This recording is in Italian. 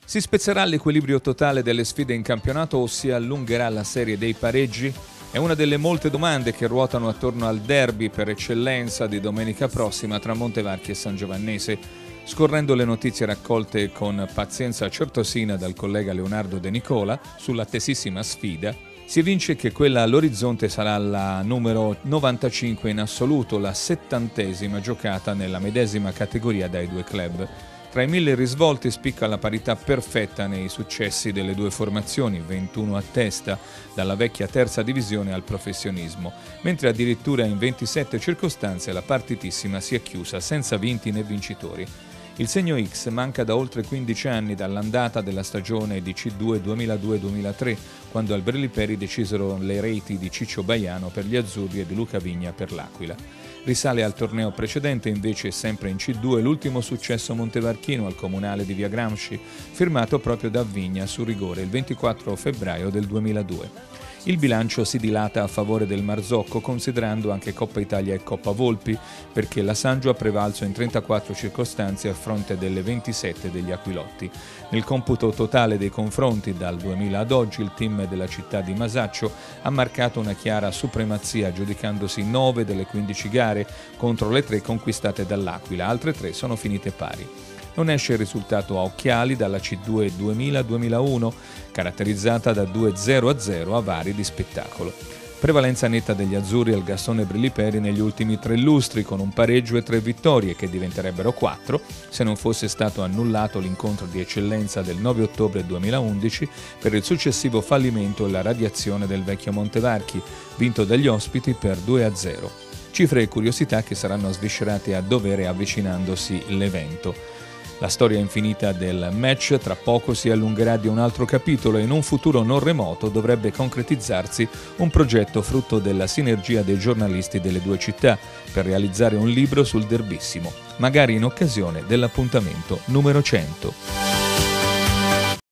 Si spezzerà l'equilibrio totale delle sfide in campionato o si allungherà la serie dei pareggi? È una delle molte domande che ruotano attorno al derby per eccellenza di domenica prossima tra Montevarchi e Sangiovannese. Scorrendo le notizie raccolte con pazienza certosina dal collega Leonardo De Nicola sull'attesissima sfida, si evince che quella all'orizzonte sarà la numero 95 in assoluto, la 70ª giocata nella medesima categoria dai due club. Tra i 1000 risvolti spicca la parità perfetta nei successi delle due formazioni, 21 a testa, dalla vecchia terza divisione al professionismo, mentre addirittura in 27 circostanze la partitissima si è chiusa senza vinti né vincitori. Il segno X manca da oltre 15 anni dall'andata della stagione di C2 2002-2003, quando al Brilliperi decisero le reti di Ciccio Baiano per gli azzurri e di Luca Vigna per l'Aquila. Risale al torneo precedente, invece, sempre in C2, l'ultimo successo montevarchino al Comunale di Via Gramsci, firmato proprio da Vigna su rigore il 24 febbraio del 2002. Il bilancio si dilata a favore del Marzocco, considerando anche Coppa Italia e Coppa Volpi, perché la Sangio ha prevalso in 34 circostanze a fronte delle 27 degli Aquilotti. Nel computo totale dei confronti, dal 2000 ad oggi, il team della città di Masaccio ha marcato una chiara supremazia, giudicandosi 9 delle 15 gare contro le 3 conquistate dall'Aquila, altre 3 sono finite pari. Non esce il risultato a occhiali dalla C2 2000-2001, caratterizzata da 2 0-0 a vari di spettacolo. Prevalenza netta degli azzurri al Gastone Brilliperi negli ultimi 3 lustri, con un pareggio e 3 vittorie, che diventerebbero 4 se non fosse stato annullato l'incontro di eccellenza del 9 ottobre 2011 per il successivo fallimento e la radiazione del vecchio Montevarchi, vinto dagli ospiti per 2-0. Cifre e curiosità che saranno sviscerate a dovere avvicinandosi l'evento. La storia infinita del match tra poco si allungherà di un altro capitolo e in un futuro non remoto dovrebbe concretizzarsi un progetto frutto della sinergia dei giornalisti delle due città per realizzare un libro sul derbissimo, magari in occasione dell'appuntamento numero 100.